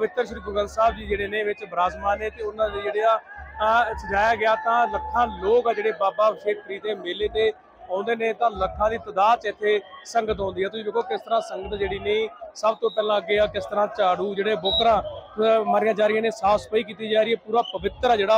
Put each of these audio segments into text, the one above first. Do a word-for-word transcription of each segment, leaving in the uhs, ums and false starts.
पवित्र श्री गुरु ग्रंथ साहब जी जिहड़े ने विच विराजमान ने ते उन्हां दे जिहड़े आ सजाया गया तां लखां लोग आ जिहड़े बाबा शेख फरीद दे मेले ते आउंदे ने तां लखां दी तादाद च इत्थे संगत आउंदी है। तुसीं देखो किस तरह संगत जिहड़ी ने सब तो पहलां अगे आ किस तरह झाड़ू जिहड़े बोकरां मारियां जा रही ने साफ सफाई की जा रही है पूरा पवित्र जिहड़ा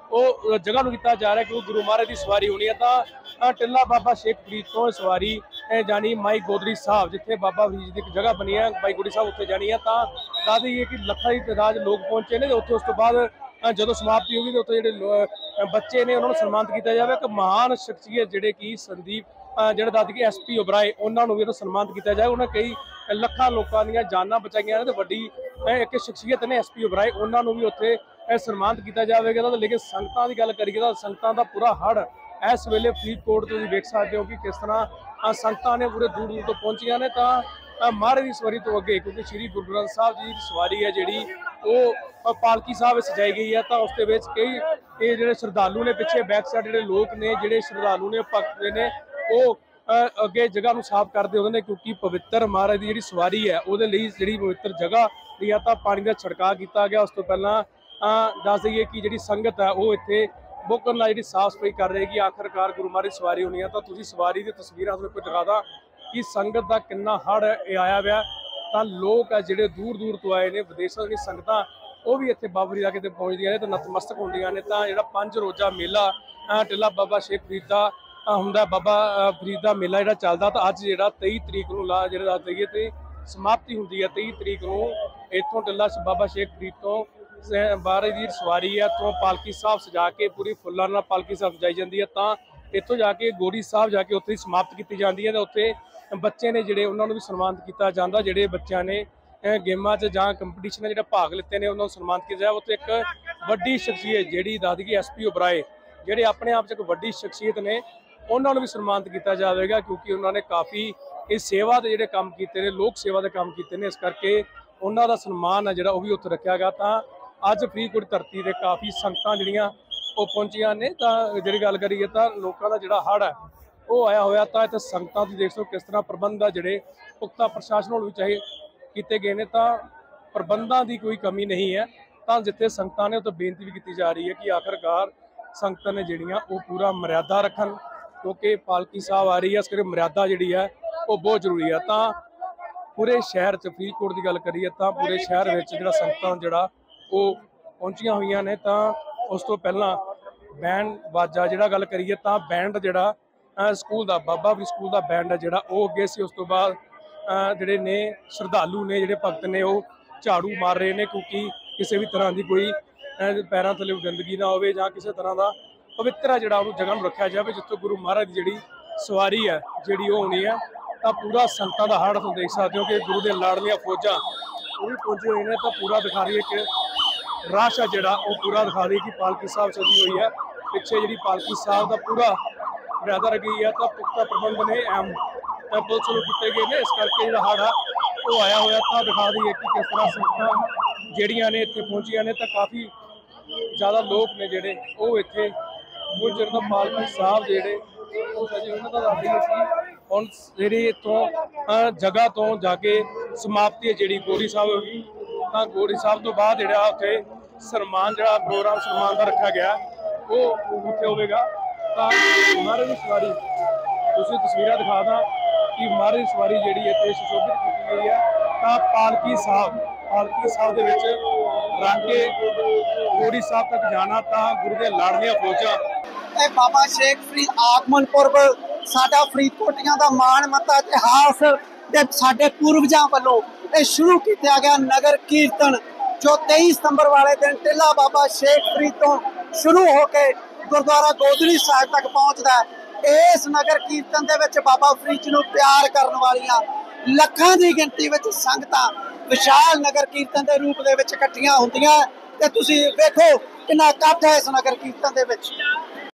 ਉਹ जगह ਨੂੰ ਕੀਤਾ ਜਾ ਰਿਹਾ क्योंकि गुरु महाराज की सवारी होनी है ਤਾਂ टिल्ला बाबा शेख फरीद तो सवारी जानी माई गोदरी साहब जिथे बाबा फरीद की एक जगह बनी है माई गोदरी साहब उत्थे जानी है ਤਾਂ ਦੱਸ ਦਈਏ कि ਲੱਖਾਂ ਦੀ ਤਾਦਾਦ ਲੋਕ पहुंचे ने ਉੱਥੇ ਉਸ ਤੋਂ ਬਾਅਦ ਜਦੋਂ ਸਮਾਪਤੀ ਹੋਗੀ ਤੇ ਉੱਥੇ ਜਿਹੜੇ ਬੱਚੇ ਨੇ ਉਹਨਾਂ ਨੂੰ ਸਨਮਾਨਿਤ ਕੀਤਾ ਜਾਵੇ। ਇੱਕ ਮਹਾਨ ਸ਼ਖਸੀਅਤ ਜਿਹੜੇ ਕਿ ਸੰਦੀਪ ਜਿਹੜੇ ਦੱਸ ਦਈਏ ਐਸ ਪੀ ਓਬਰਾਏ ਉਹਨਾਂ ਨੂੰ ਵੀ ਸਨਮਾਨਿਤ ਕੀਤਾ ਜਾਏ। ਉਹਨਾਂ ਕਈ ਲੱਖਾਂ ਲੋਕਾਂ ਦੀਆਂ ਜਾਨਾਂ ਬਚਾਈਆਂ ਨੇ ਤੇ ਵੱਡੀ ਇੱਕ ਸ਼ਖਸੀਅਤ ਨੇ ਐਸ ਪੀ ਓਬਰਾਏ ਉਹਨਾਂ ਨੂੰ ਵੀ ਉੱਥੇ ਸਨਮਾਨਿਤ ਕੀਤਾ ਜਾਵੇਗਾ। ਤਾਂ ਲੇਕਿਨ ਸੰਗਤਾਂ ਦੀ ਗੱਲ ਕਰੀਏ ਤਾਂ ਸੰਗਤਾਂ ਦਾ ਪੂਰਾ ਹੜ ਇਸ ਵੇਲੇ ਫਰੀਦਕੋਟ ਤੁਸੀਂ ਵੇਖ ਸਕਦੇ ਹੋ ਕਿ ਕਿਸ ਤਰ੍ਹਾਂ ਸੰਗਤਾਂ ਨੇ ਪੂਰੇ ਦੂਰ ਦੂਰ ਤੋਂ ਪਹੁੰਚੀਆਂ ਨੇ। ਤਾਂ ਮਹਾਰਾਜ ਦੀ ਸਵਾਰੀ ਤੋਂ ਅੱਗੇ ਕਿਉਂਕਿ ਸ਼੍ਰੀ ਗੁਰੂ ਗ੍ਰੰਥ ਸਾਹਿਬ ਜੀ ਦੀ ਸਵਾਰੀ ਹੈ ਜਿਹੜੀ ਉਹ ਪਾਲਕੀ ਸਾਹਿਬ ਸਜਾਈ ਗਈ ਹੈ ਤਾਂ ਉਸ ਦੇ ਵਿੱਚ ਕਈ ਇਹ ਜਿਹੜੇ ਸ਼ਰਧਾਲੂ ਨੇ ਪਿੱਛੇ ਬੈਕ ਸਾਈਡ ਜਿਹੜੇ ਲੋਕ ਨੇ ਜਿਹੜੇ ਸ਼ਰਧਾਲੂ ਨੇ ਭਗਤ ਨੇ ਉਹ ਅੱਗੇ ਜਗ੍ਹਾ ਨੂੰ ਸਾਫ਼ ਕਰਦੇ ਹੁੰਦੇ ਨੇ ਕਿਉਂਕਿ ਪਵਿੱਤਰ ਮਹਾਰਾਜ ਦੀ ਜਿਹੜੀ ਸਵਾਰੀ ਹੈ ਉਹਦੇ ਲਈ ਜਿਹੜੀ ਪਵਿੱਤਰ ਜਗ੍ਹਾ ਲਈ ਆ ਤਾਂ ਪਾਣੀ ਦਾ ਛਿੜਕਾਅ ਕੀਤਾ ਗਿਆ। ਉਸ ਤੋਂ ਪਹਿਲਾਂ ਦੱਸ ਦਈਏ ਕਿ ਜਿਹੜੀ ਸੰਗਤ ਹੈ ਉਹ ਇੱਥੇ ਬੁੱਕਣ ਨਾਲ ਜਿਹੜੀ ਸਾਫ਼ ਸਫਾਈ ਕਰ ਰਹੇਗੀ। ਆਖਰਕਾਰ ਗੁਰੂ ਮਹਾਰਾਜ ਦੀ ਸਵਾਰੀ ਹੋਣੀ ਹੈ ਤਾਂ ਤੁਸੀਂ ਸਵਾਰੀ ਦੀ ਤਸਵੀਰਾਂ ਤੁਹਾਨੂੰ ਕੋਈ ਦਿਖਾਦਾ ਕਿ ਸੰਗਤ ਦਾ ਕਿੰਨਾ ਹੜ ਇਹ ਆਇਆ ਹੋਇਆ। ਤਾਂ ਲੋਕ ਆ ਜਿਹੜੇ ਦੂਰ ਦੂਰ ਤੋਂ ਆਏ ਨੇ ਵਿਦੇਸ਼ਾਂ ਦੀਆਂ ਸੰਗਤਾਂ ਉਹ ਵੀ ਇੱਥੇ ਬਾਬਾ ਫਰੀਦ ਆ ਕੇ ਤੇ ਪਹੁੰਚਦੀਆਂ ਨੇ ਤੇ ਨਤਮਸਤਕ ਹੁੰਦੀਆਂ ਨੇ। ਤਾਂ ਜਿਹੜਾ ਪੰਜ ਰੋਜ਼ਾ ਮੇਲਾ ਟਿੱਲਾ ਬਾਬਾ ਸ਼ੇਖ ਫਰੀਦ ਦਾ ਹੁੰਦਾ ਬਾਬਾ ਫਰੀਦ ਦਾ ਮੇਲਾ ਜਿਹੜਾ ਚੱਲਦਾ ਤਾਂ ਅੱਜ ਜਿਹੜਾ ਤੇਈ ਤਰੀਕ ਨੂੰ ਲਾ ਜਿਹੜਾ ਦੱਸ ਦਈਏ ਤੇ ਸਮਾਪਤੀ ਹੁੰਦੀ ਹੈ। ਤੇਈ ਤਰੀਕ ਨੂੰ ਇੱਥੋਂ ਟਿੱਲਾ ਬਾਬਾ ਸ਼ੇਖ ਫਰੀਦ ਤੋਂ ਬਾਹਰ ਦੀ ਸਵਾਰੀ ਹੈ ਤੋਂ ਪਾਲਕੀ ਸਾਹਿਬ ਸਜਾ ਕੇ ਪੂਰੀ ਫੁੱਲਾਂ ਨਾਲ ਪਾਲਕੀ ਸਾਹਿਬ ਸਜਾਈ ਜਾਂਦੀ ਹੈ ਤਾਂ ਇੱਥੋਂ ਜਾ ਕੇ ਗੋੜੀ ਸਾਹਿਬ ਜਾ ਕੇ ਉੱਥੇ ਹੀ ਸਮਾਪਤ ਕੀਤੀ ਜਾਂਦੀ ਹੈ। ਤੇ ਉੱਥੇ ਬੱਚੇ ਨੇ ਜਿਹੜੇ ਉਹਨਾਂ ਨੂੰ ਵੀ ਸਨਮਾਨਿਤ ਕੀਤਾ ਜਾਂਦਾ ਜਿਹੜੇ ਬੱਚਿਆਂ ਨੇ ਗੇਮਾਂ 'ਚ ਜਾਂ ਕੰਪੀਟੀਸ਼ਨ ਜਿਹੜਾ ਭਾਗ ਲਿੱਤੇ ਨੇ ਉਹਨਾਂ ਨੂੰ ਸਨਮਾਨਿਤ ਕੀਤਾ ਜਾਵੇ। ਉੱਥੇ ਇੱਕ ਵੱਡੀ ਸ਼ਖਸੀਅਤ ਜਿਹੜੀ ਦੱਸ ਦਈਏ ਐਸ ਪੀ ਓਬਰਾਏ ਜਿਹੜੇ ਆਪਣੇ ਆਪ 'ਚ ਇੱਕ ਵੱਡੀ ਸ਼ਖਸੀਅਤ ਨੇ ਉਹਨਾਂ ਨੂੰ ਵੀ ਸਨਮਾਨਿਤ ਕੀਤਾ ਜਾਵੇਗਾ ਕਿਉਂਕਿ ਉਹਨਾਂ ਨੇ ਕਾਫੀ ਇਹ ਸੇਵਾ ਦੇ ਜਿਹੜੇ ਕੰਮ ਕੀਤੇ ਨੇ ਲੋਕ ਸੇਵਾ ਦੇ ਕੰਮ ਕੀਤੇ ਨੇ ਇਸ ਕਰਕੇ ਉਹਨਾਂ ਦਾ ਸਨਮਾਨ ਹੈ ਜਿਹੜਾ ਉਹ ਵੀ ਉੱਥੇ ਰੱਖਿਆ ਗਿਆ। ਤਾਂ ਅੱਜ ਫਰੀਦਕੋਟ ਧਰਤੀ ਤੇ ਕਾਫੀ ਸੰਗਤਾਂ ਜਿਹੜੀਆਂ ਉਹ ਪਹੁੰਚੀਆਂ ਨੇ। ਤਾਂ ਜਿਹੜੀ ਗੱਲ ਕਰੀਏ ਤਾਂ ਲੋਕਾਂ ਦਾ ਜਿਹੜਾ ਹੜ੍ਹ ਹੈ ਉਹ ਆਇਆ ਹੋਇਆ ਤਾਂ ਇੱਥੇ ਸੰਗਤਾਂ ਦੀ ਦੇਖ ਸਕਦੇ ਕਿਸ ਤਰ੍ਹਾਂ ਪ੍ਰਬੰਧ ਆ ਜਿਹੜੇ ਪੁਖਤਾ ਪ੍ਰਸ਼ਾਸਨ ਵੱਲੋਂ ਵੀ ਚਾਹੇ ਕੀਤੇ ਗਏ ਨੇ ਤਾਂ ਪ੍ਰਬੰਧਾਂ ਦੀ ਕੋਈ ਕਮੀ ਨਹੀਂ ਹੈ। ਤਾਂ ਜਿੱਥੇ ਸੰਗਤਾਂ ਨੇ ਉੱਥੇ ਬੇਨਤੀ ਵੀ ਕੀਤੀ ਜਾ ਰਹੀ ਹੈ ਕਿ ਆਖਰਕਾਰ ਸੰਗਤਾਂ ਨੇ ਜਿਹੜੀਆਂ ਉਹ ਪੂਰਾ ਮਰਿਆਦਾ ਰੱਖਣ ਕਿਉਂਕਿ ਪਾਲਕੀ ਸਾਹਿਬ ਆ ਰਹੀ ਹੈ ਇਸ ਕਰਕੇ ਮਰਿਆਦਾ ਜਿਹੜੀ ਹੈ ਉਹ ਬਹੁਤ ਜ਼ਰੂਰੀ ਹੈ। ਤਾਂ ਪੂਰੇ ਸ਼ਹਿਰ 'ਚ ਫਰੀਦਕੋਟ ਦੀ ਗੱਲ ਕਰੀਏ ਤਾਂ ਪੂਰੇ ਸ਼ਹਿਰ ਵਿੱਚ ਜਿਹੜਾ ਸੰਗਤਾਂ ਜਿਹੜਾ ਉਹ ਪਹੁੰਚੀਆਂ ਹੋਈਆਂ ਨੇ। ਤਾਂ ਉਸ ਤੋਂ ਪਹਿਲਾਂ ਬੈਂਡ ਬਾਜਾ ਜਿਹੜਾ ਗੱਲ ਕਰੀਏ ਤਾਂ ਬੈਂਡ ਜਿਹੜਾ ਸਕੂਲ ਦਾ ਬਾਬਾ ਫਰੀਦ ਸਕੂਲ ਦਾ ਬੈਂਡ ਹੈ ਜਿਹੜਾ ਉਹ ਅੱਗੇ ਸੀ। ਉਸ ਤੋਂ ਬਾਅਦ ਜਿਹੜੇ ਨੇ ਸ਼ਰਧਾਲੂ ਨੇ ਜਿਹੜੇ ਭਗਤ ਨੇ ਉਹ ਝਾੜੂ ਮਾਰ ਰਹੇ ਨੇ ਕਿਉਂਕਿ ਕਿਸੇ ਵੀ ਤਰ੍ਹਾਂ ਦੀ ਕੋਈ ਪੈਰਾਂ ਥੱਲੇ ਗੰਦਗੀ ਨਾ ਹੋਵੇ ਜਾਂ ਕਿਸੇ ਤਰ੍ਹਾਂ ਦਾ ਪਵਿੱਤਰ ਜਿਹੜਾ ਉਹਨੂੰ ਜਗ੍ਹਾ ਨੂੰ ਰੱਖਿਆ ਜਾਵੇ ਜਿੱਥੇ ਗੁਰੂ ਮਹਾਰਾਜ ਦੀ ਜਿਹੜੀ ਸਵਾਰੀ ਹੈ ਜਿਹੜੀ ਉਹ ਹੋਣੀ ਹੈ। ਤਾਂ ਪੂਰਾ ਸੰਗਤਾਂ ਦਾ ਹੜ੍ਹ ਤੁਸੀਂ ਦੇਖ ਸਕਦੇ ਹੋ ਕਿ ਗੁਰੂ ਦੇ ਲਾੜਲੀਆਂ ਫੌਜਾਂ ਉਹ ਵੀ ਪਹੁੰਚੇ ਹੋਏ ਨੇ। ਤਾਂ ਪੂਰਾ ਦਿਖਾ ਰਹੀ ਹੈ ਕਿ ਰਸ਼ ਆ ਜਿਹੜਾ ਉਹ ਪੂਰਾ ਦਿਖਾ ਰਹੀ ਕਿ ਪਾਲਕੀ ਸਾਹਿਬ ਸਜੀ ਹੋਈ ਹੈ ਪਿੱਛੇ ਜਿਹੜੀ ਪਾਲਕੀ ਸਾਹਿਬ ਦਾ ਪੂਰਾ ਮਰਿਆਦਾ ਰੱਖੀ ਹੈ। ਤਾਂ ਪੁਖਤਾ ਪ੍ਰਬੰਧ ਨੇ ਐਮ ਪੁਲਿਸ ਨੂੰ ਕੀਤੇ ਗਏ ਨੇ ਇਸ ਕਰਕੇ ਜਿਹੜਾ ਹੜ੍ਹ ਆ ਉਹ ਆਇਆ ਹੋਇਆ। ਤਾਂ ਦਿਖਾ ਰਹੀ ਹੈ ਕਿ ਕਿਸ ਤਰ੍ਹਾਂ ਸੰਗਤਾਂ ਜਿਹੜੀਆਂ ਨੇ ਇੱਥੇ ਪਹੁੰਚੀਆਂ ਨੇ ਤਾਂ ਕਾਫੀ ਜ਼ਿਆਦਾ ਲੋਕ ਨੇ ਜਿਹੜੇ ਉਹ ਇੱਥੇ ਪਹੁੰਚਣ ਦਾ ਪਾਲਕੀ ਸਾਹਿਬ ਜਿਹੜੇ ਉਹ ਸਜੇ ਉਹਨਾਂ ਦਾ ਦੱਸਦੀ ਸੀ ਹੁਣ ਜਿਹੜੀ ਇੱਥੋਂ ਜਗ੍ਹਾ ਤੋਂ ਜਾ ਕੇ ਸਮਾਪਤੀ ਹੈ ਜਿਹੜੀ ਗੋਰੀ ਸਾਹਿਬ ਹੋਗੀ। ਤਾਂ ਗੋਰੀ ਸਾਹਿਬ ਤੋਂ ਬਾਅਦ ਜਿਹੜਾ ਉੱਥੇ ਸਨਮਾਨ ਜਿਹੜਾ ਪ੍ਰੋਗਰਾਮ ਸਨਮਾਨ ਦਾ ਰੱਖਿਆ ਗਿਆ ਉਹ ਉੱਥੇ ਹੋਵੇਗਾ। ਤਾਂ ਮਹਾਰਾਜ ਦੀ ਸਵਾਰੀ ਤੁਸੀਂ ਤਸਵੀਰਾਂ ਦਿਖਾ ਦਾਂ ਕਿ ਮਹਾਰਾਜ ਦੀ ਸਵਾਰੀ ਜਿਹੜੀ ਇੱਥੇ ਸੁਸ਼ੋਭਿਤ ਕੀਤੀ ਗਈ ਹੈ। ਤਾਂ ਪਾਲਕੀ ਸਾਹਿਬ ਪਾਲਕੀ ਸਾਹਿਬ ਦੇ ਵਿੱਚ ਰੰਗ ਕੇ ਗੋਰੀ ਸਾਹਿਬ ਤੱਕ ਜਾਣਾ ਤਾਂ ਗੁਰੂ ਦੇ ਲਾੜਲੀਆਂ ਫੌਜਾਂ ਇਹ ਬਾਬਾ ਸ਼ੇਖ ਫਰੀਦ ਆਗਮਨ ਪੁਰਬ ਸਾਡਾ ਫਰੀਦਕੋਟੀਆਂ ਦਾ ਮਾਣ ਮੱਤਾ ਇਤਿਹਾਸ ਤੇ ਸਾਡੇ ਪੂਰਵਜਾਂ ਵੱਲੋਂ ਇਹ ਸ਼ੁਰੂ ਕੀਤਾ ਗਿਆ ਨਗਰ ਕੀਰਤਨ ਜੋ ਤੇਈ ਸਤੰਬਰ ਵਾਲੇ ਦਿਨ ਟਿੱਲਾ ਬਾਬਾ ਸ਼ੇਖ ਫਰੀਦ ਤੋਂ ਸ਼ੁਰੂ ਹੋ ਕੇ ਗੁਰਦੁਆਰਾ ਗੋਦੜੀ ਸਾਹਿਬ ਤੱਕ ਪਹੁੰਚਦਾ ਹੈ। ਇਸ ਨਗਰ ਕੀਰਤਨ ਦੇ ਵਿੱਚ ਬਾਬਾ ਫਰੀਦ ਨੂੰ ਪਿਆਰ ਕਰਨ ਵਾਲੀਆਂ ਲੱਖਾਂ ਦੀ ਗਿਣਤੀ ਵਿੱਚ ਸੰਗਤਾਂ ਵਿਸ਼ਾਲ ਨਗਰ ਕੀਰਤਨ ਦੇ ਰੂਪ ਦੇ ਵਿੱਚ ਇਕੱਠੀਆਂ ਹੁੰਦੀਆਂ ਤੇ ਤੁਸੀਂ ਵੇਖੋ ਕਿੰਨਾ ਇਕੱਠ ਹੈ ਇਸ ਨਗਰ ਕੀਰਤਨ ਦੇ ਵਿੱਚ।